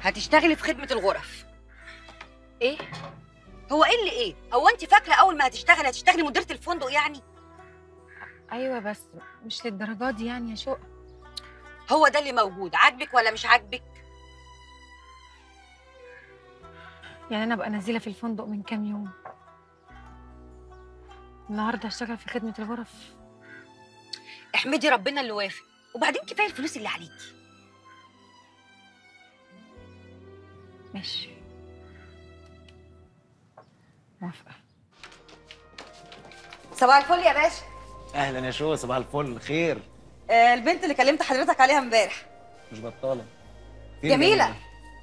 هتشتغلي في خدمه الغرف. ايه؟ هو ايه اللي ايه؟ هو انت فاكره اول ما هتشتغلي مديره الفندق يعني؟ ايوه بس مش للدرجه دي يعني يا شوق. هو ده اللي موجود، عاجبك ولا مش عاجبك؟ يعني انا ابقى نازله في الفندق من كام يوم، النهارده هشتغل في خدمه الغرف؟ احمدي ربنا اللي وافق، وبعدين كفايه الفلوس اللي عليكي. ماشي، موافقه. صباح الفل يا باشا. اهلا يا شو، صباح الفل، خير. البنت اللي كلمت حضرتك عليها امبارح مش بطاله. فين جميله.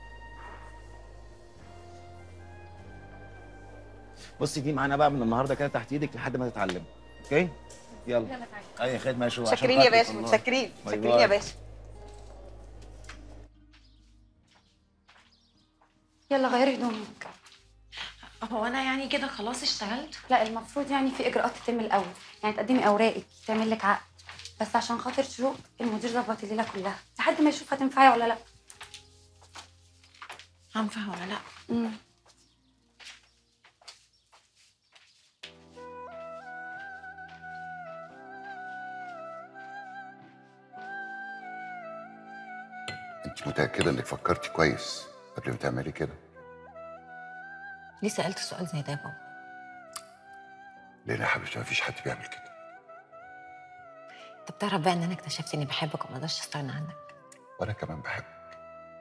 بصي دي معانا بقى من النهارده كده تحت ايدك لحد ما تتعلم. اوكي يلا. اي خدمه يا شو. متشكرين يا باشا، متشكرين متشكرين يا باشا. يلا غيري هدومك. هو انا يعني كده خلاص اشتغلت؟ لا المفروض يعني في اجراءات تتم الاول، يعني تقدمي اوراقك تعمل لك عقد، بس عشان خاطر شروق المدير ظبط الليله كلها لحد ما يشوف هتنفعي ولا لا. هنفع ولا لا؟ انت متأكدة انك فكرتي كويس قبل ما تعملي كده؟ ليه سألت سؤال زي ده يا بابا؟ ليه يا حبيبتي مفيش حد بيعمل كده. طب تعرف بقى ان انا اكتشفت اني بحبك وما اقدرش استغنى عنك. وانا كمان بحبك،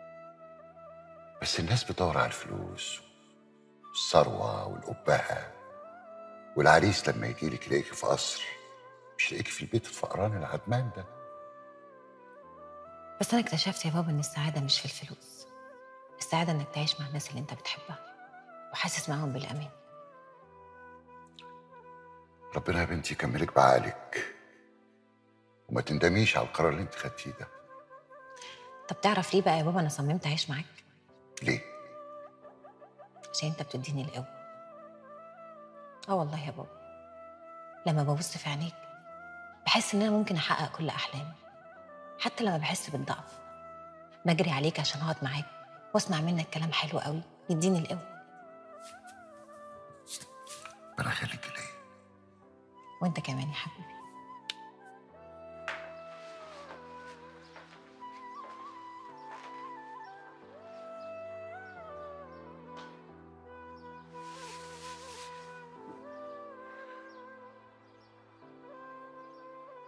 بس الناس بتدور على الفلوس والثروة والأبهة، والعريس لما يجيلك يلاقيكي في قصر، مش يلاقيكي في البيت الفقران العدمان ده. بس انا اكتشفت يا بابا ان السعادة مش في الفلوس، السعادة انك تعيش مع الناس اللي انت بتحبها وحاسس معاهم بالامان. ربنا يا بنتي يكملك بعقلك وما تندميش على القرار اللي انت خدتيه ده. طب تعرف ليه بقى يا بابا انا صممت اعيش معاك؟ ليه؟ عشان انت بتديني القوة. والله يا بابا لما ببص في عينيك بحس ان انا ممكن احقق كل احلامي، حتى لما بحس بالضعف بجري عليك عشان اقعد معاك واسمع منك كلام حلو قوي يديني القوة. ربنا يخليكي ليا. وانت كمان يا حبيبي.